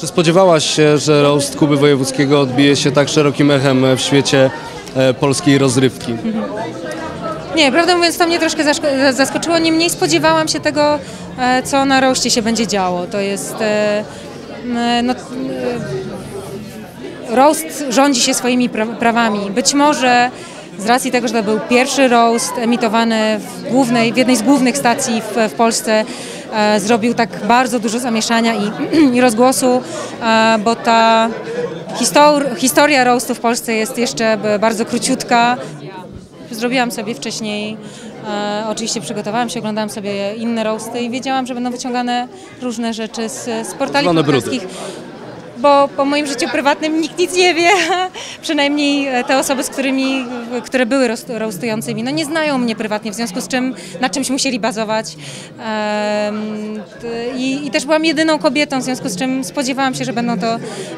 Czy spodziewałaś się, że roast Kuby Wojewódzkiego odbije się tak szerokim echem w świecie polskiej rozrywki? Nie, prawdę mówiąc, to mnie troszkę zaskoczyło. Niemniej spodziewałam się tego, co na roście się będzie działo. To jest... roast rządzi się swoimi prawami. Być może z racji tego, że to był pierwszy roast emitowany w jednej z głównych stacji w Polsce, zrobił tak bardzo dużo zamieszania i rozgłosu, bo ta historia roastu w Polsce jest jeszcze bardzo króciutka. Zrobiłam sobie wcześniej, oczywiście przygotowałam się, oglądałam sobie inne roasty i wiedziałam, że będą wyciągane różne rzeczy z portali podcasterskich. Bo po moim życiu prywatnym nikt nic nie wie, przynajmniej te osoby, które były roastującymi, no nie znają mnie prywatnie, w związku z czym na czymś musieli bazować. I też byłam jedyną kobietą, w związku z czym spodziewałam się, że będą to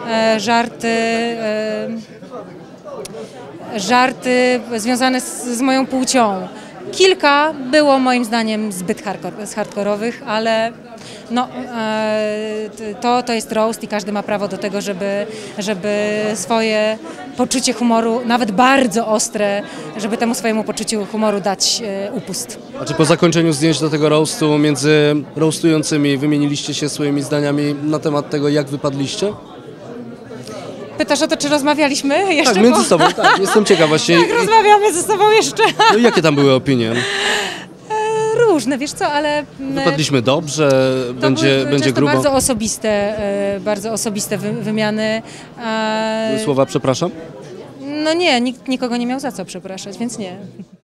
żarty związane z moją płcią. Kilka było moim zdaniem zbyt hardkorowych, ale no, to jest roast i każdy ma prawo do tego, żeby swoje poczucie humoru, nawet bardzo ostre, żeby temu swojemu poczuciu humoru dać upust. A czy po zakończeniu zdjęć do tego roastu między roastującymi wymieniliście się swoimi zdaniami na temat tego, jak wypadliście? Pytasz o to, czy rozmawialiśmy jeszcze? Tak, między sobą, tak. Jestem ciekaw właśnie. Tak, rozmawiamy ze sobą jeszcze. No i jakie tam były opinie? Różne, wiesz co, ale... Wypadliśmy dobrze, będzie grubo. Bardzo osobiste wymiany. Były słowa przepraszam? No nie, nikt nikogo nie miał za co przepraszać, więc nie.